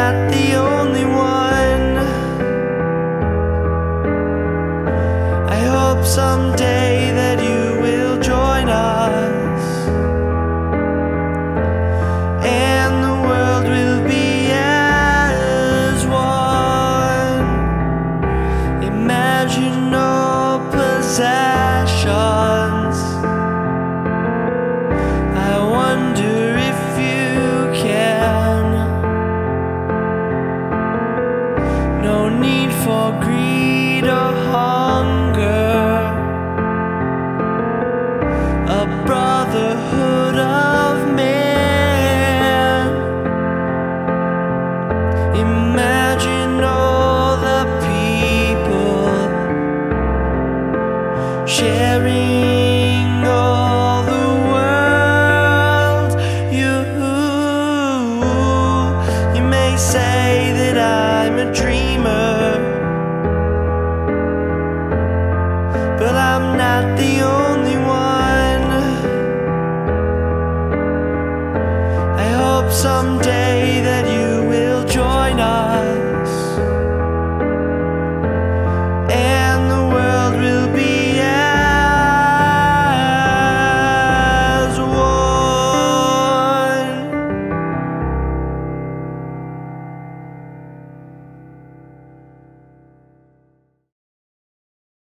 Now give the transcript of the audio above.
not the only one. I hope someday that you will join us, and the world will be as one. Imagine no possessions. I wonder if you can. No need for greed or hunger. A brotherhood of man. Imagine all the people sharing all the world. You may say that I'm a dreamer, but I'm not the only one. I hope someday